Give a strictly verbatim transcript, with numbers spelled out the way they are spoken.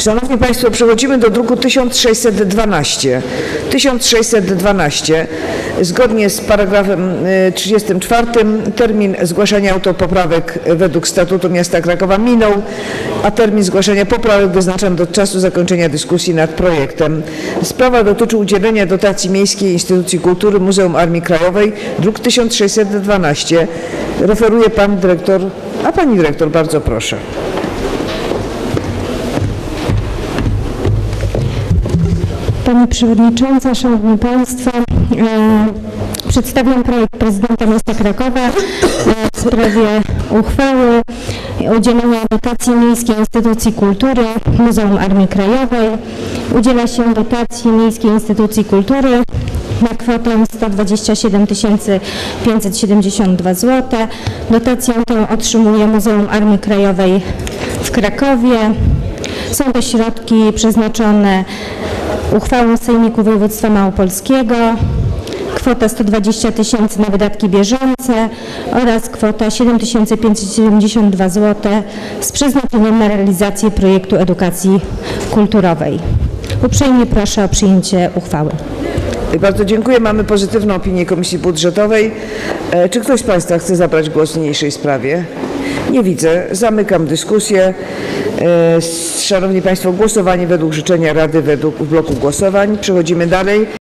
Szanowni Państwo, przechodzimy do druku tysiąc sześćset dwanaście. tysiąc sześćset dwanaście. Zgodnie z paragrafem trzydziestym czwartym termin zgłaszania autopoprawek według Statutu Miasta Krakowa minął, a termin zgłaszania poprawek wyznaczam do czasu zakończenia dyskusji nad projektem. Sprawa dotyczy udzielenia dotacji Miejskiej Instytucji Kultury Muzeum Armii Krajowej, druk tysiąc sześćset dwanaście. Referuje pan dyrektor, a pani dyrektor, bardzo proszę. Pani Przewodnicząca, Szanowni Państwo, e, przedstawiam projekt prezydenta miasta Krakowa e, w sprawie uchwały udzielenia dotacji Miejskiej Instytucji Kultury Muzeum Armii Krajowej. Udziela się dotacji Miejskiej Instytucji Kultury na kwotę sto dwadzieścia siedem tysięcy pięćset siedemdziesiąt dwa złote. Dotację tę otrzymuje Muzeum Armii Krajowej w Krakowie. Są to środki przeznaczone uchwałą Sejmiku Województwa Małopolskiego, kwota sto dwadzieścia tysięcy na wydatki bieżące oraz kwota siedem tysięcy pięćset siedemdziesiąt dwa złote z przeznaczeniem na realizację projektu edukacji kulturowej. Uprzejmie proszę o przyjęcie uchwały. Bardzo dziękuję. Mamy pozytywną opinię Komisji Budżetowej. Czy ktoś z Państwa chce zabrać głos w niniejszej sprawie? Nie widzę. Zamykam dyskusję. Szanowni Państwo, głosowanie według życzenia Rady według bloku głosowań. Przechodzimy dalej.